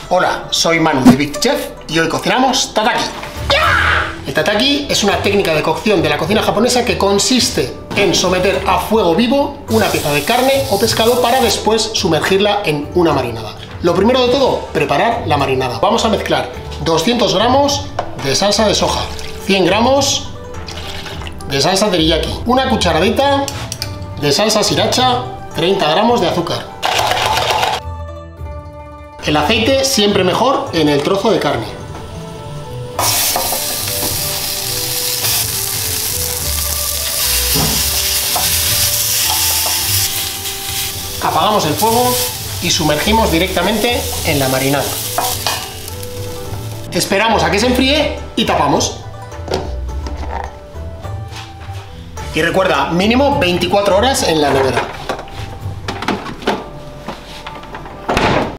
Hola, soy Manu de Big Chef y hoy cocinamos tataki. El tataki es una técnica de cocción de la cocina japonesa que consiste en someter a fuego vivo una pieza de carne o pescado para después sumergirla en una marinada. Lo primero de todo, preparar la marinada. Vamos a mezclar 200 gramos de salsa de soja, 100 gramos de salsa teriyaki, una cucharadita de salsa sriracha, 30 gramos de azúcar. El aceite siempre mejor en el trozo de carne. Apagamos el fuego y sumergimos directamente en la marinada. Esperamos a que se enfríe y tapamos. Y recuerda, mínimo 24 horas en la nevera.